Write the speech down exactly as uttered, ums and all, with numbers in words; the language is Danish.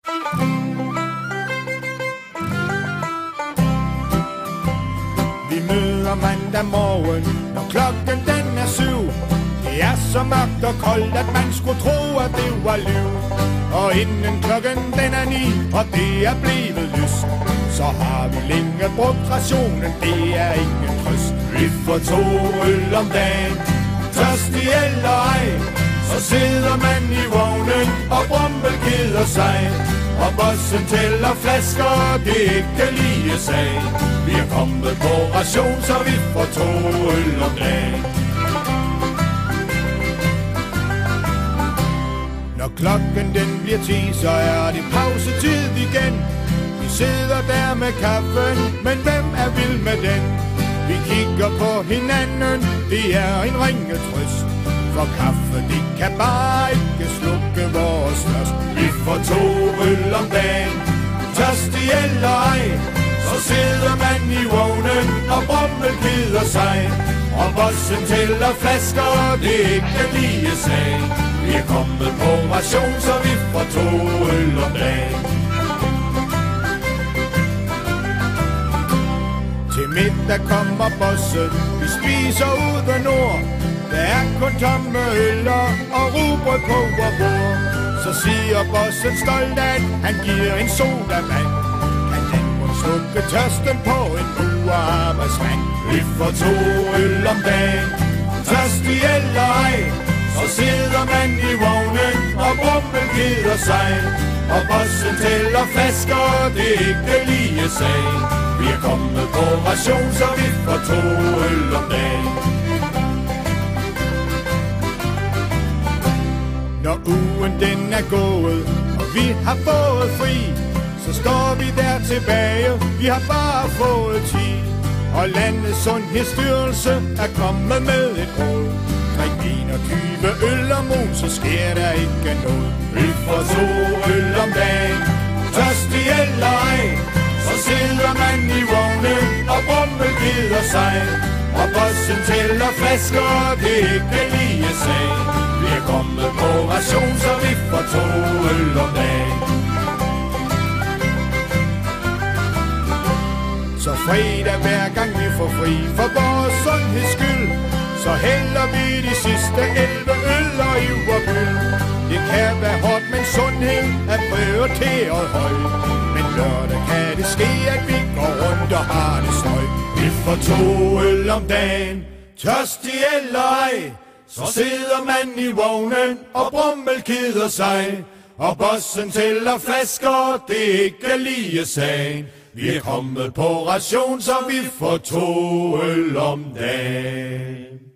Vi møder mandag morgen, når klokken den er syv. Det er så mørkt og koldt, at man skulle tro, at det var liv. Og inden klokken den er ni, og det er blevet lyst, så har vi længe brugt rationen, det er ingen trøst. Vi får to øl om dagen, tørstig eller ej, så sidder man i vognen og brummel keder sig. Og bossen tæller flasker, det er ikke lige sag. Vi er kommet på ration, så vi får to øl om dagen. Når klokken den bliver ti, så er det pausetid igen. Vi sidder der med kaffen, men hvem er vild med den? Vi kigger på hinanden, det er en ringe trøst. For kaffe, det kan bare ikke slukke vores størst. Vi får to øl om dagen, tørstig eller ej, så sidder man i vognen og brummel keder sig. Og bossen tæller flasker, det er ikke lige sag. Vi er kommet på ration, så vi får to øl om dagen. Til middag kommer bossen, vi spiser ud af nord. Der er kun tomme øller og rugbrød på vor bord. Så siger bossen stolt, at han giver en sodavand. Kan den må slukke tørsten på en ugearbejdsmand. Vi får to øl om dagen, tørstig eller ej, så sidder man i vognen og brummel keder sig. Og bossen tæller flasker, det er ikke lige sag. Vi er kommet på ration, så vi får to øl om dagen. Når ugen den er gået, og vi har fået fri, så står vi der tilbage, vi har bare fået tid. Og landets sundhedsstyrelse er kommet med et råd. Drik enogtyve øl om ugen, så sker der ikke noget. Vi får to øl om dagen, tørstig eller ej, så sidder man i vognen og brummel keder sig. Og bossen tæller flasker, det er ikke lige sag. Vi er kommet på ration, så vi får to øl om dagen. Så fredag hver gang vi får fri for vores sundheds skyld, så hælder vi de sidste elleve øller i vor byld. Det kan være hårdt, men sundhed er prioriteret højt. Men lørdag kan det ske, at vi går rundt og har det støj. Vi får to øl om dagen, tørstig eller ej, så sidder man i vognen og brummel keder sig. Og bossen tæller flasker, det er ikke lige sagen. Vi er kommet på ration, så vi får to øl om dagen.